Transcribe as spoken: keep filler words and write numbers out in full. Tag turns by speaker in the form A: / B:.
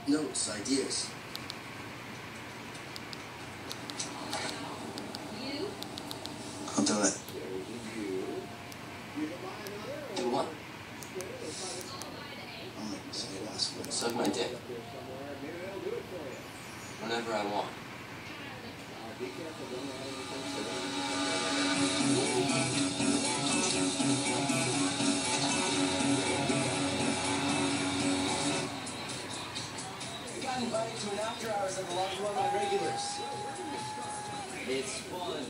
A: notes, ideas. I'll do it.
B: Do what?
A: I'll make you say it last one.
B: Suck my dick. Whenever I want.
C: I got invited to an after hours of a lot of one of my regulars. It's fun.